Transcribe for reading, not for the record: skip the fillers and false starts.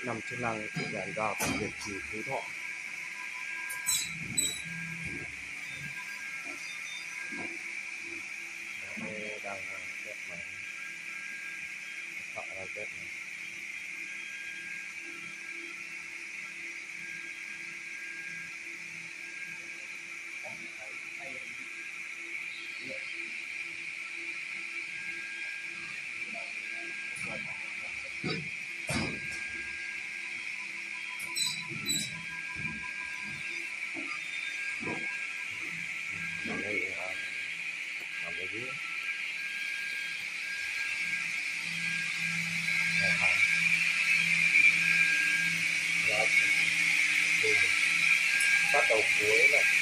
nằm chức năng đèn vào Việt Trì Phú Thọ. Đây đang test máy, thợ đang test máy. Đây làm cái gì? Bắt đầu cuối này.